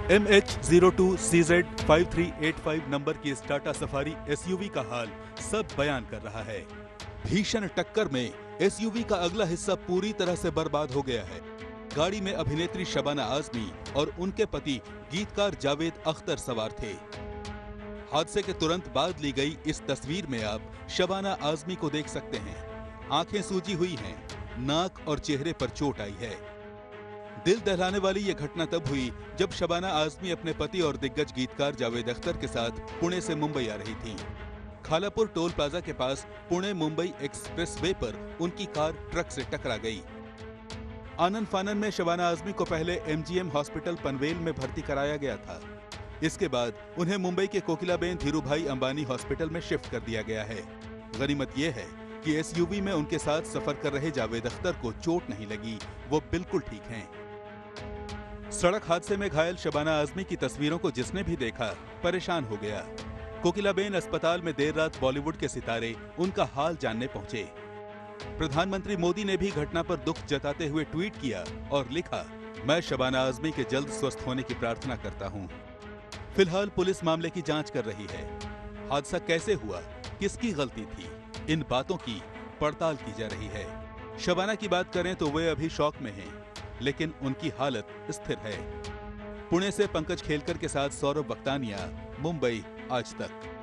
MH02CZ5385 number की इस Tata safari SUV का हाल सब बयान कर रहा है। भीषण टक्कर में एसयूवी का अगला हिस्सा पूरी तरह से बर्बाद हो गया है। गाड़ी में अभिनेत्री शबाना आजमी और उनके पति गीतकार जावेद अख्तर सवार थे। हादसे के तुरंत बाद ली गई इस तस्वीर में आप शबाना आजमी को देख सकते हैं। आंखें सूजी हुई हैं, नाक और चेहरे पर चोट आई है। दिल दहलाने वाली यह घटना तब हुई जब शबाना आजमी अपने पति और दिग्गज गीतकार जावेद अख्तर के साथ पुणे से मुंबई आ रही थीं। खालापुर टोल प्लाजा के पास पुणे मुंबई एक्सप्रेसवे पर उनकी कार ट्रक से टकरा गई। आनन फानन में शबाना आजमी को पहले एमजीएम हॉस्पिटल पनवेल में भर्ती कराया गया था। इसके बाद उन्हें मुंबई के कोकिलाबेन धीरूभाई अंबानी हॉस्पिटल में शिफ्ट कर दिया गया है। गनीमत यह है कि एसयूवी में उनके साथ सफर कर रहे जावेद अख्तर को चोट नहीं लगी, वो बिल्कुल ठीक हैं। सड़क हादसे में घायल शबाना आजमी की तस्वीरों को जिसने भी देखा परेशान हो गया। कोकिलाबेन अस्पताल में देर रात बॉलीवुड के सितारे उनका हाल जानने पहुंचे। प्रधानमंत्री मोदी ने भी घटना पर दुख जताते हुए ट्वीट किया और लिखा, मैं शबाना आजमी के जल्द स्वस्थ होने की प्रार्थना करता हूं। फिलहाल पुलिस मामले की जांच कर रही है। हादसा कैसे हुआ, किसकी गलती थी, इन बातों की पड़ताल की जा रही है। शबाना की बात करें तो वे अभी शॉक में हैं, लेकिन उनकी हालत स्थिर है। पुणे से पंकज खेलकर के साथ सौरभ बख्तानिया, मुंबई आज तक।